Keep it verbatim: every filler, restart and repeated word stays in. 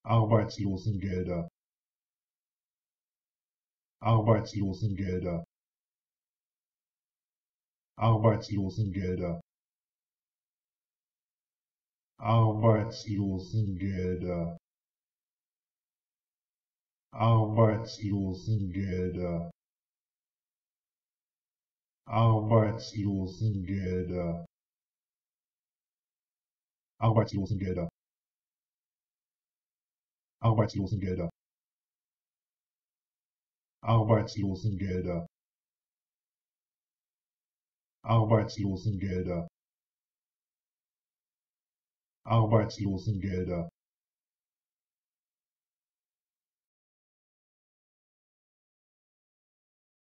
Arbeitslosengelder, Arbeitslosengelder, Arbeitslosengelder, Arbeitslosengelder, Arbeitslosengelder, Arbeitslosengelder, Arbeitslosengelder, Arbeitslosengelder, Arbeitslosengelder, Arbeitslosengelder, Arbeitslosengelder,